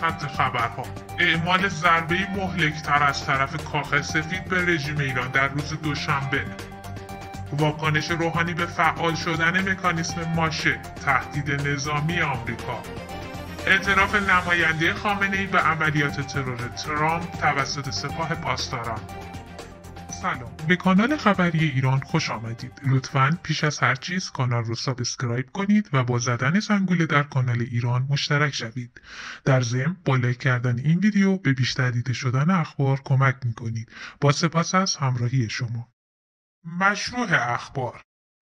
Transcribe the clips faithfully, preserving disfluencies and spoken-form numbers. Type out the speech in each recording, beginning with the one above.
خط خبرها. اعمال ضربه‌ای مهلک‌تر از طرف کاخ سفید به رژیم ایران در روز دوشنبه. واکنش روحانی به فعال شدن مکانیسم ماشه، تهدید نظامی آمریکا. اعتراف نماینده خامنه‌ای به عملیات ترور ترامپ توسط سپاه پاسداران. سلام، به کانال خبری ایران خوش آمدید. لطفاً پیش از هر چیز کانال رو سابسکرایب کنید و با زدن زنگوله در کانال ایران مشترک شوید. در ضمن با لایک کردن این ویدیو به بیشتر دیده شدن اخبار کمک میکنید. با سپاس از همراهی شما. مشروع اخبار: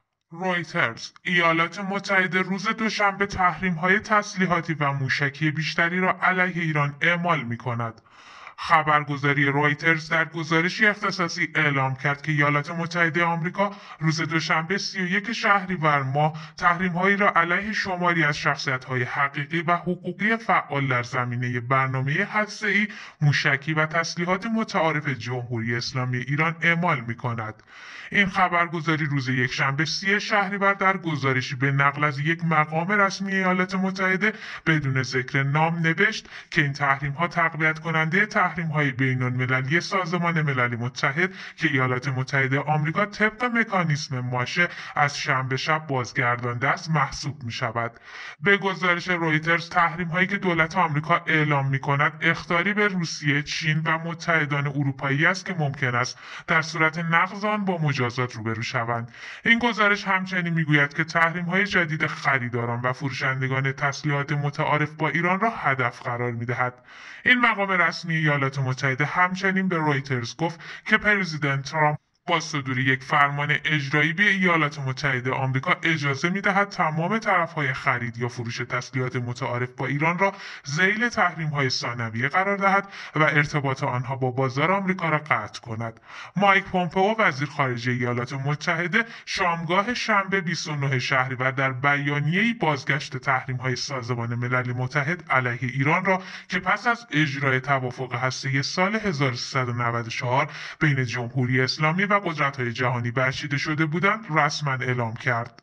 رویترز: ایالات متحده روز دوشنبه تحریم‌های تسلیحاتی و موشکی بیشتری را علیه ایران اعمال می‌کند. خبرگزاری رویترز در گزارشی اختصاصی اعلام کرد که ایالات متحده آمریکا روز دوشنبه سی و یک شهریور ماه تحریم‌هایی را علیه شماری از شخصیت‌های حقیقی و حقوقی فعال در زمینه برنامه هسته‌ای، موشکی و تسلیحات متعارف جمهوری اسلامی ایران اعمال می‌کند. این خبرگزاری روز یکشنبه سی شهریور در گزارشی به نقل از یک مقام رسمی ایالات متحده بدون ذکر نام نوشت که این تحریم‌ها تقویت کننده تحریم‌های بین‌المللی سازمان ملل متحد که ایالات متحده آمریکا طبق مکانیسم ماشه از شنبه شب بازگردانده است محسوب می‌شود. به گزارش رویترز، تحریم‌هایی که دولت آمریکا اعلام می‌کند اخطاری به روسیه، چین و متحدان اروپایی است که ممکن است در صورت نقض آن با مجازات روبرو شوند. این گزارش همچنین میگوید که تحریم‌های جدید خریداران و فروشندگان تسلیحات متعارف با ایران را هدف قرار می‌دهد. این مقام رسمی ایالات متحده همچنین به رویترز گفت که پرزیدنت ترامپ با صدور یک فرمان اجرایی به ایالات متحده آمریکا اجازه می‌دهد تمام طرف‌های خرید یا فروش تسلیحات متعارف با ایران را ذیل تحریم‌های ثانویه قرار دهد و ارتباط آنها با بازار آمریکا را قطع کند. مایک پومپئو وزیر خارجه ایالات متحده شامگاه شنبه بیست و نه شهریور در بیانیه‌ای بازگشت تحریم‌های سازمان ملل متحد علیه ایران را که پس از اجرای توافق هسته‌ای سال هزار و سیصد و نود و چهار بین جمهوری اسلامی و قدرت‌های جهانی برچیده شده بودند رسما اعلام کرد.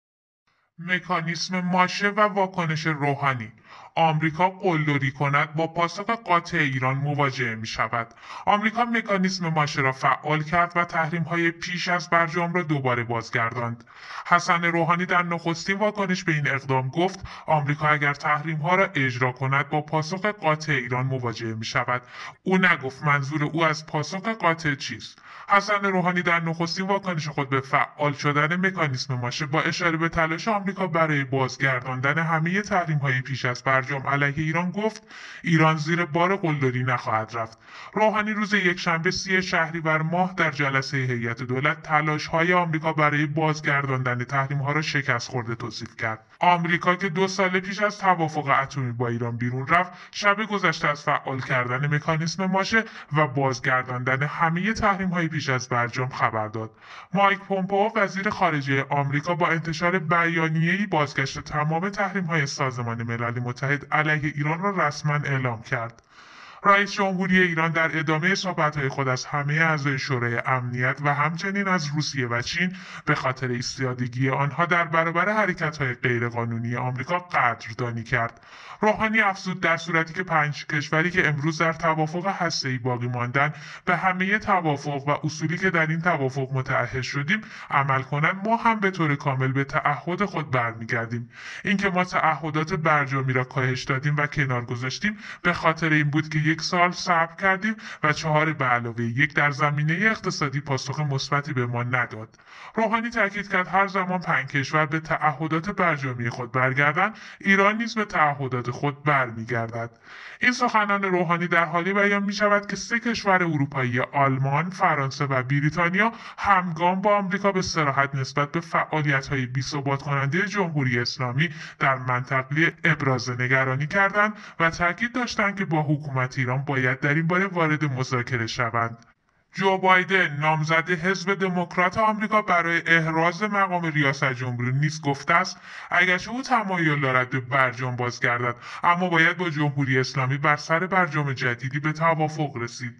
مکانیسم ماشه و واکنش روحانی: آمریکا قلدری کند با پاسخ قاطع ایران مواجه می شود. آمریکا مکانیسم ماشه را فعال کرد و تحریم‌های پیش از برجام را دوباره بازگرداند. حسن روحانی در نخستین واکنش به این اقدام گفت آمریکا اگر تحریم‌ها را اجرا کند با پاسخ قاطع ایران مواجه می شود. او نگفت منظور او از پاسخ قاطع چیست. حسن روحانی در نخستین واکنش خود به فعال شدن مکانیسم ماشه با اشاره به تلاش آمریکا برای بازگرداندن همه تحریم‌های پیش از برجام علیه ایران گفت ایران زیر بار قلدری نخواهد رفت. روحانی روز یکشنبه سی شهریور ماه در جلسه هیئت دولت تلاش‌های آمریکا برای بازگرداندن تحریم‌ها را شکست خورده توصیف کرد. آمریکا که دو سال پیش از توافق اتمی با ایران بیرون رفت، شب گذشته از فعال کردن مکانیسم ماشه و بازگرداندن همه تحریم‌های پیش از برجام خبر داد. مایک پومپئو وزیر خارجه آمریکا با انتشار بیانیه‌ای بازگشت تمام تحریم‌های سازمان ملل متحد علیه ایران را رسما اعلام کرد. رئیس جمهوری ایران در ادامه صحبت‌های خود از همه اعضای شورای امنیت و همچنین از روسیه و چین به خاطر ایستادگی آنها در برابر حرکت‌های غیرقانونی آمریکا قدردانی کرد. روحانی افزود در صورتی که پنج کشوری که امروز در توافق هسته‌ای باقی ماندن به همه توافق و اصولی که در این توافق متعهد شدیم عمل کنند، ما هم به طور کامل به تعهد خود برمیگردیم. اینکه ما تعهدات برجامی را کاهش دادیم و کنار گذاشتیم به خاطر این بود که یک سال صبر کردیم و چهار به علاوه یک در زمینه اقتصادی پاسخ مثبتی به ما نداد. روحانی تاکید کرد هر زمان پنج کشور به تعهدات برجامی خود برگردند، ایران نیز به تعهدات خود برمیگردد. این سخنان روحانی در حالی بیان می شود که سه کشور اروپایی آلمان، فرانسه و بریتانیا همگام با آمریکا به صراحت نسبت به فعالیت‌های بی‌ثبات کننده جمهوری اسلامی در منطقه ابراز نگرانی کردند و تاکید داشتند که با حکومت ایران باید در این باره وارد مذاکره شوند. جو بایدن نامزد حزب دموکرات آمریکا برای احراز مقام ریاست جمهوری نیز گفته است اگرچه او تمایل دارد به برجام بازگردد اما باید با جمهوری اسلامی بر سر برجام جدیدی به توافق رسید.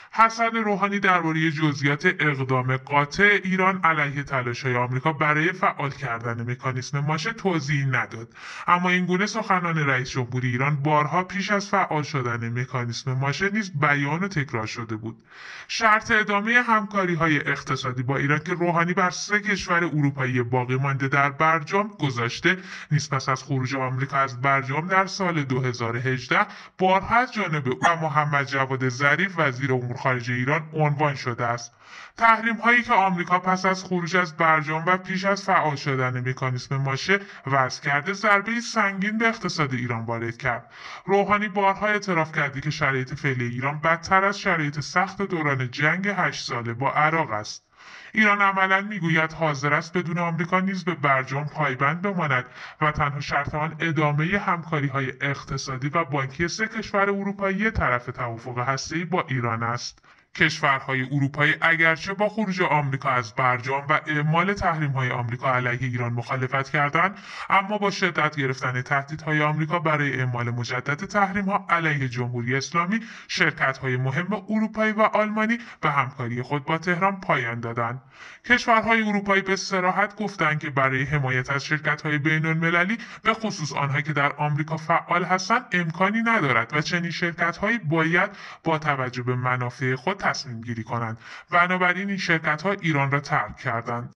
حسن روحانی درباره جزئیات اقدام قاطع ایران علیه تلاش‌های آمریکا برای فعال کردن مکانیسم ماشه توضیحی نداد، اما اینگونه سخنان رئیس جمهوری ایران بارها پیش از فعال شدن مکانیسم ماشه نیز بیان و تکرار شده بود. شرط ادامه همکاری‌های اقتصادی با ایران که روحانی بر سه کشور اروپایی باقی مانده در برجام گذاشته نیز پس از خروج آمریکا از برجام در سال دو هزار و هجده بارها از جانب او و محمد جواد ظریف وزیر امور خارجه ایران عنوان شده است. تحریم هایی که آمریکا پس از خروج از برجام و پیش از فعال شدن مکانیسم ماشه وضع کرده ضربه سنگین به اقتصاد ایران وارد کرد. روحانی بارها اعتراف کرده که شرایط فعلی ایران بدتر از شرایط سخت دوران جنگ هشت ساله با عراق است. ایران عملاً میگوید حاضر است بدون آمریکا نیز به برجام پایبند بماند و تنها شرط آن ادامه همکاری‌های اقتصادی و بانکی سه کشور اروپایی طرف توافق هسته‌ای با ایران است. کشورهای اروپایی اگرچه با خروج آمریکا از برجام و اعمال تحریم‌های آمریکا علیه ایران مخالفت کردند، اما با شدت گرفتن تهدیدهای آمریکا برای اعمال مجدد تحریم‌ها علیه جمهوری اسلامی، شرکت‌های مهم اروپایی و آلمانی به همکاری خود با تهران پایان دادند. کشورهای اروپایی به صراحت گفتند که برای حمایت از شرکت‌های بین‌المللی به خصوص آنها که در آمریکا فعال هستند امکانی ندارد و چنین شرکت‌هایی باید با توجه به منافع خود تصمیم گیری کنند. بنابراین این شرکت‌ها ایران را ترک کردند.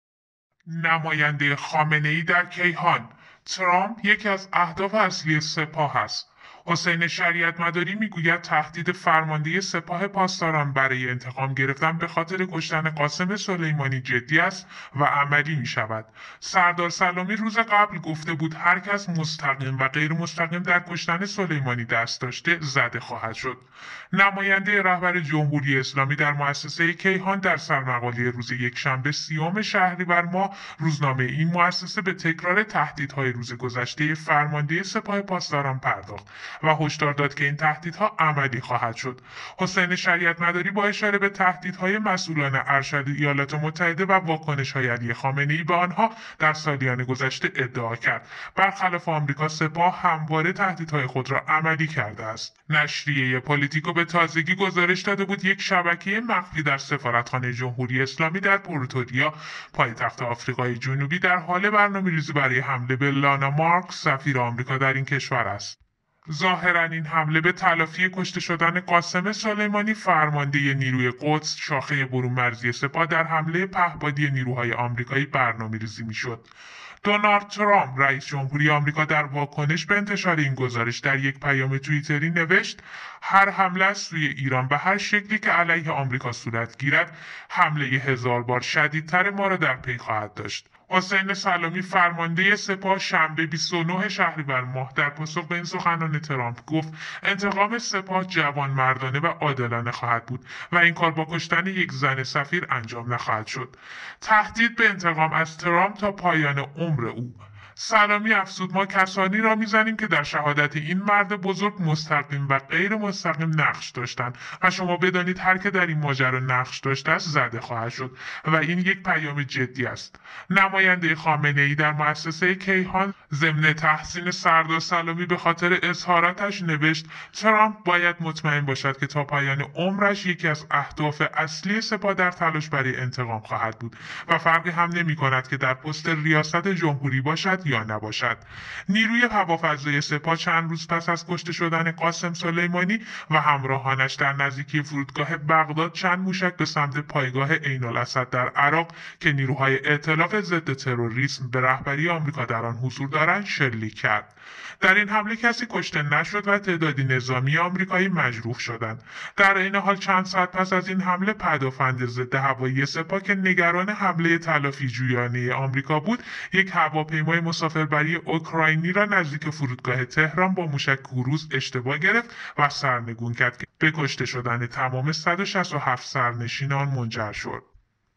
نماینده خامنه‌ای در کیهان: ترامپ یکی از اهداف اصلی سپاه است. حسین شریعت مداری میگوید تهدید فرمانده سپاه پاسداران برای انتقام گرفتن به خاطر کشتن قاسم سلیمانی جدی است و عملی می شود. سردار سلامی روز قبل گفته بود هر کس مستقیم و غیر مستقیم در کشتن سلیمانی دست داشته زده خواهد شد. نماینده رهبر جمهوری اسلامی در مؤسسه کیهان در سرمقاله روز یکشنبه سیوم شهریور ماه روزنامه این مؤسسه به تکرار تهدیدهای روز گذشته فرمانده سپاه پاسداران پرداخت و هشدار داد که این تهدیدها عملی خواهد شد. حسین شریعت مداری با اشاره به تهدیدهای مسئولان ارشد ایالات متحده و واکنش‌های علی خامنه‌ای به آنها در سالیان گذشته ادعا کرد برخلاف آمریکا سپاه همواره تهدیدهای خود را عملی کرده است. نشریه پلیتیکو به تازگی گزارش داده بود یک شبکه مخفی در سفارتخانه جمهوری اسلامی در پروتوریا پایتخت آفریقای جنوبی در حال برنامه‌ریزی برای حمله به لانا مارکس سفیر آمریکا در این کشور است. ظاهراً این حمله به تلافی کشته شدن قاسم سلیمانی فرمانده نیروی قدس شاخه برون مرزی سپاه در حمله پهپادی نیروهای آمریکایی برنامه‌ریزی می‌شد. دونالد ترامپ رئیس جمهوری آمریکا در واکنش به انتشار این گزارش در یک پیام توییتری نوشت هر حمله از سوی ایران به هر شکلی که علیه آمریکا صورت گیرد حمله هزار بار شدیدتر ما را در پی خواهد داشت. حسین سلامی فرمانده سپاه شنبه بیست و نه شهریور ماه در پاسخ به این سخنان ترامپ گفت انتقام سپاه جوان مردانه و عادلانه خواهد بود و این کار با کشتن یک زن سفیر انجام نخواهد شد. تهدید به انتقام از ترامپ تا پایان عمر او. سلامی افزود ما کسانی را میزنیم که در شهادت این مرد بزرگ مستقیم و غیر مستقیم نقش داشتند و شما بدانید هر که در این ماجرا نقش داشته است زده خواهد شد و این یک پیام جدی است. نماینده خامنه‌ای در مؤسسه کیهان ضمن تحسین سردار سلامی به خاطر اظهاراتش نوشت ترامپ باید مطمئن باشد که تا پایان عمرش یکی از اهداف اصلی سپاه در تلاش برای انتقام خواهد بود و فرقی هم نمی کند که در پست ریاست جمهوری باشد یا نباشد. نیروی هوافضای سپاه چند روز پس از کشته شدن قاسم سلیمانی و همراهانش در نزدیکی فرودگاه بغداد چند موشک به سمت پایگاه عین الاسد در عراق که نیروهای ائتلاف ضد تروریسم به رهبری آمریکا در آن حضور دارند شلیک کرد. در این حمله کسی کشته نشد و تعدادی نظامی آمریکایی مجروح شدند. در این حال چند ساعت پس از این حمله پدافند ضد هوایی سپاه که نگران حمله تلافی جویانه آمریکا بود یک هواپیمای مسافربری اوکراینی را نزدیک فرودگاه تهران با موشک کروز اشتباه گرفت و سرنگون کرد که به کشته شدن تمام صد و شصت و هفت سرنشین آن منجر شد.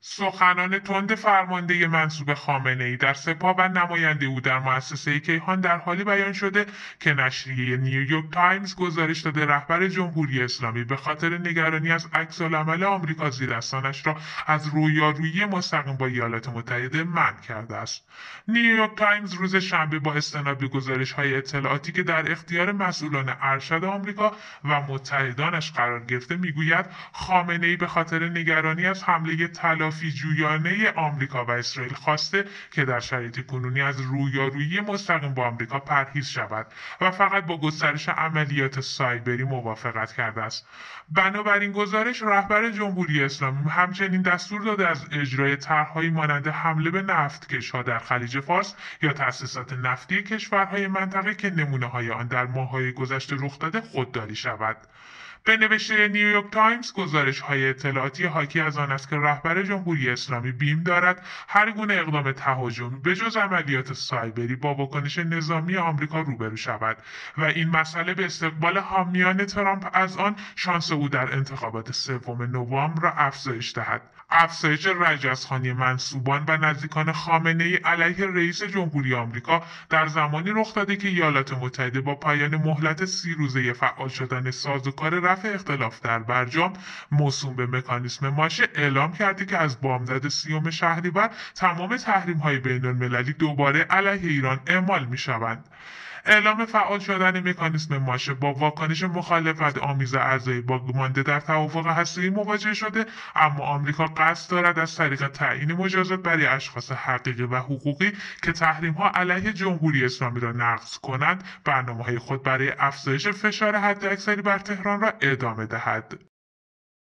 سخنان تند فرمانده منصوب خامنه‌ای در سپاه و نماینده او در مؤسسه کیهان در حالی بیان شده که نشریه نیویورک تایمز گزارش داده رهبر جمهوری اسلامی به خاطر نگرانی از عکس‌العمل آمریکا زیرستانش را از رویارویی مستقیم با ایالات متحده منع کرده است. نیویورک تایمز روز شنبه با استناد به گزارش‌های اطلاعاتی که در اختیار مسئولان ارشد آمریکا و متحدانش قرار گرفته میگوید خامنه‌ای به خاطر نگرانی از حمله تلافی جویانه آمریکا و اسرائیل خواسته که در شرایط کنونی از رویارویی مستقیم با آمریکا پرهیز شود و فقط با گسترش عملیات سایبری موافقت کرده است. بنابراین گزارش رهبر جمهوری اسلامی همچنین دستور داده از اجرای طرح‌هایی مانند حمله به نفتکش‌ها در خلیج فارس یا تأسیسات نفتی کشورهای منطقه که نمونه‌های آن در ماه‌های گذشته رخ داده خودداری شود. به نوشته نیویورک تایمز گزارش های اطلاعاتی حاکی از آن است که رهبر جمهوری اسلامی بیم دارد هر گونه اقدام تهاجمی به جز عملیات سایبری با واکنش نظامی آمریکا روبرو شود و این مسئله به استقبال حامیان ترامپ از آن شانس او در انتخابات سوم نوامبر را افزایش دهد. افزایش رجزخوانی منصوبان و نزدیکان خامنه‌ای علیه رئیس جمهوری آمریکا در زمانی رخ داده که ایالات متحده با پایان مهلت سی روزه فعال شدن سازوکار رفع اختلاف در برجام موسوم به مکانیسم ماشه اعلام کرده که از بامداد سیوم شهریور تمام تحریم‌های بین‌المللی دوباره علیه ایران اعمال می‌شوند. اعلام فعال شدن مکانیسم ماشه با واکنش مخالفت آمیز اعضای باقی مانده در توافق هسته‌ای مواجه شده، اما آمریکا قصد دارد از طریق تعیین مجازات برای اشخاص حقیقی و حقوقی که تحریم‌ها علیه جمهوری اسلامی را نقض کنند برنامه‌های خود برای افزایش فشار حداکثری بر تهران را ادامه دهد.